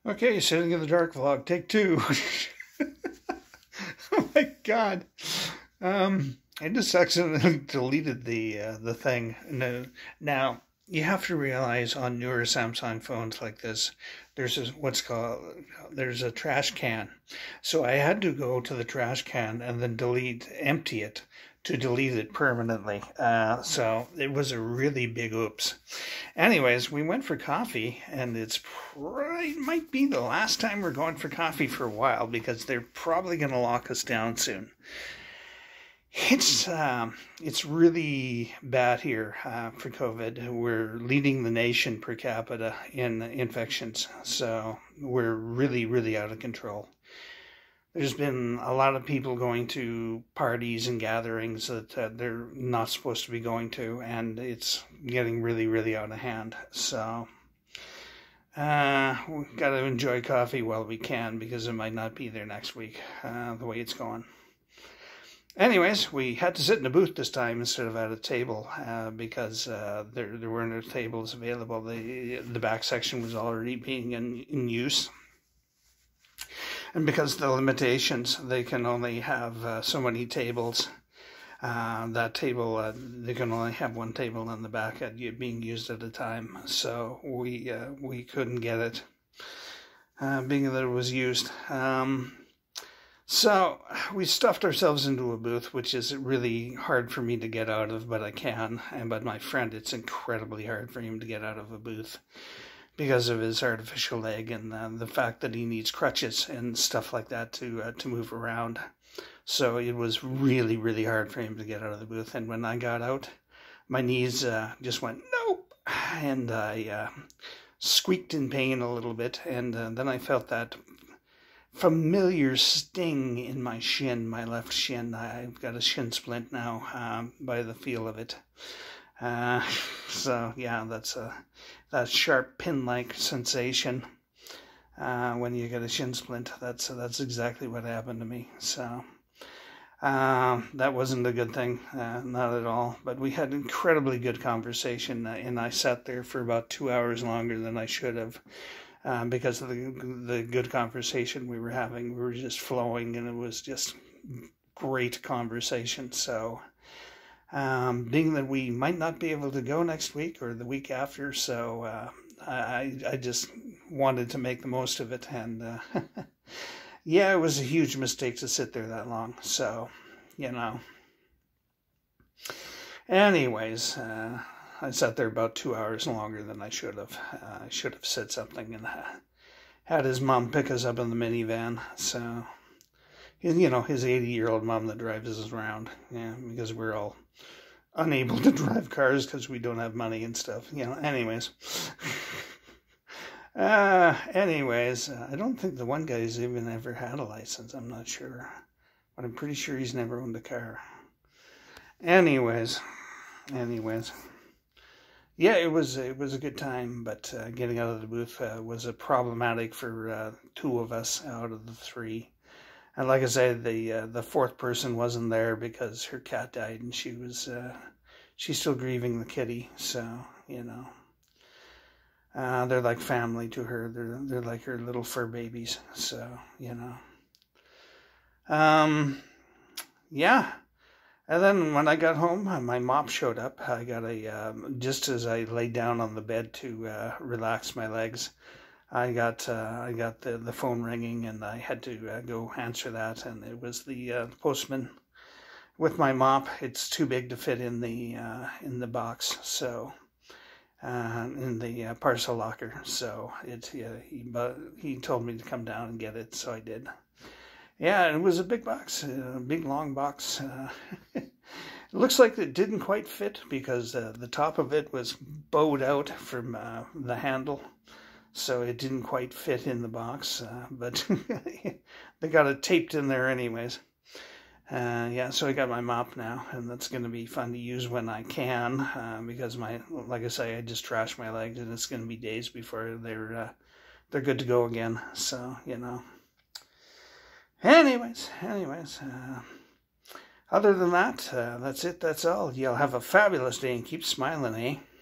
Okay, sitting in the dark vlog, take two. Oh my God. I just accidentally deleted the thing. No, now you have to realize on newer Samsung phones like this, there's there's a trash can. So I had to go to the trash can and then empty it to delete it permanently. So it was a really big oops. Anyways, we went for coffee, and it might be the last time we're going for coffee for a while because they're probably going to lock us down soon. It's really bad here for COVID. We're leading the nation per capita in infections, so we're really out of control. There's been a lot of people going to parties and gatherings that they're not supposed to be going to, and it's getting really out of hand. So we've got to enjoy coffee while we can, because it might not be there next week, the way it's going. Anyways, we had to sit in a booth this time instead of at a table because there weren't no tables available. The back section was already being in use. And because of the limitations, they can only have so many tables. That table, they can only have one table in the back being used at a time. So we couldn't get it, being that it was used. So we stuffed ourselves into a booth, which is really hard for me to get out of, but I can. But my friend, it's incredibly hard for him to get out of a booth, because of his artificial leg and the fact that he needs crutches and stuff like that to move around. So it was really hard for him to get out of the booth. And when I got out, my knees just went, nope. And I squeaked in pain a little bit. And then I felt that familiar sting in my shin, my left shin. I've got a shin splint now by the feel of it. So yeah, that's that sharp pin-like sensation when you get a shin splint. That's exactly what happened to me. So that wasn't a good thing, not at all. But we had incredibly good conversation, and I sat there for about 2 hours longer than I should have, because of the good conversation we were having. We were just flowing, and it was just great conversation. So being that we might not be able to go next week or the week after, so I just wanted to make the most of it. And yeah, it was a huge mistake to sit there that long. So, you know. Anyways, I sat there about 2 hours longer than I should have. I should have said something and had his mom pick us up in the minivan. So, you know, his 80-year-old mom that drives us around. Yeah, because we're all unable to drive cars because we don't have money and stuff. You know, anyways. I don't think the one guy's even ever had a license. I'm not sure. But I'm pretty sure he's never owned a car. Anyways. Yeah, it was a good time, but getting out of the booth was problematic for two of us out of the three. And like I said, the fourth person wasn't there because her cat died, and she's still grieving the kitty. So, you know, they're like family to her. They're like her little fur babies. So, you know, yeah. And then when I got home, my mop showed up. I got just as I laid down on the bed to relax my legs, I got the phone ringing, and I had to go answer that. And it was the postman with my mop. It's too big to fit in the box, so in the parcel locker. So he told me to come down and get it, so I did. Yeah, it was a big box, a big long box. It looks like it didn't quite fit because the top of it was bowed out from the handle, so it didn't quite fit in the box, but they got it taped in there anyways. Yeah, so I got my mop now, and that's going to be fun to use when I can, because like I say, I just trashed my legs, and it's going to be days before they're good to go again. So, you know. Anyways, other than that, that's it. That's all. Y'all have a fabulous day and keep smiling, eh?